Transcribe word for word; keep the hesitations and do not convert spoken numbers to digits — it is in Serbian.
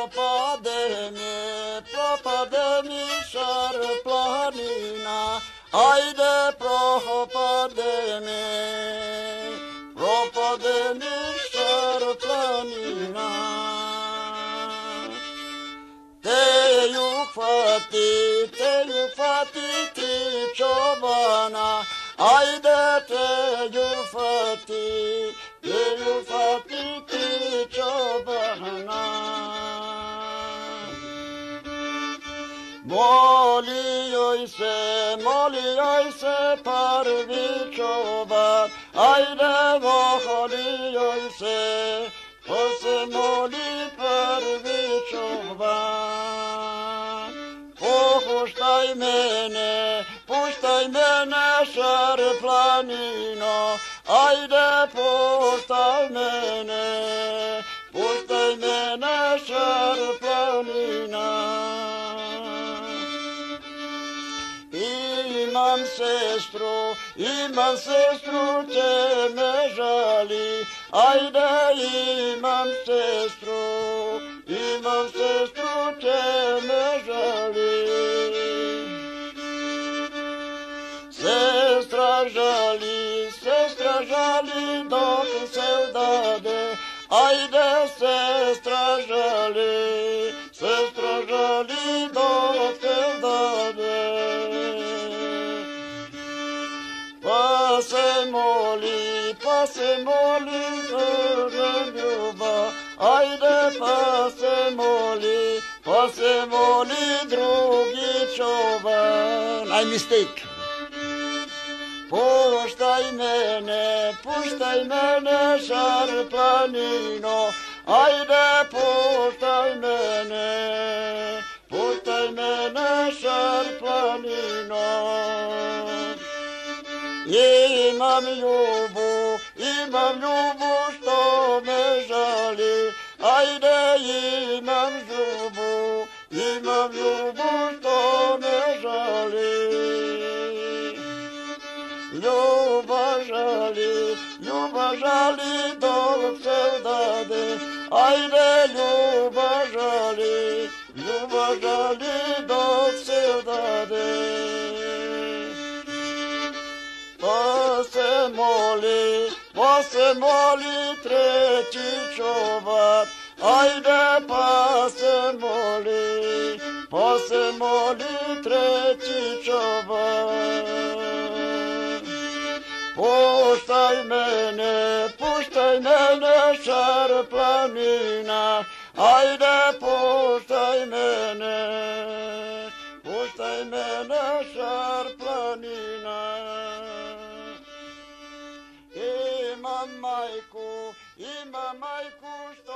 propade mi, propade mi šar planina, ajde propade mi, propade mi šar planina. Te ju hvati, te ju hvati tri čobana, ajde te ju hvati, te ju hvati tri čobana. Molijoj se, molijoj se prvi čoban, ajde molijoj se, ko se moli prvi čoban. Puštaj mene, puštaj mene šar planino, ajde puštaj mene, puštaj mene šar planina. Imam sestru, imam sestru, će me žali, ajde imam sestru, imam sestru, će me žali. Sestra žali, sestra žali dok se udade, ajde sestra žali, sestra žali dok se udade. Pa se moli, pa se moli za ljubav, ajde pa se moli, pa se moli drugi čoban. I mistake. Puštaj mene, puštaj mene šar planino, ajde puštaj mene, puštaj mene šar planino. Imam ljubu, imam ljubu što me žali, ajde imam ljubu, imam ljubu što me žali. Ljubav žali, ljubav žali dok se udade, ajde ljubav žali, ljubav žali dok se udade. Pa se moli, pa se moli treći čoban, ajde pa se moli, pa se moli treći čoban. Puštaj mene, puštaj mene šar planina, ajde puštaj mene, puštaj mene šar planina. Imam majku, imam majku što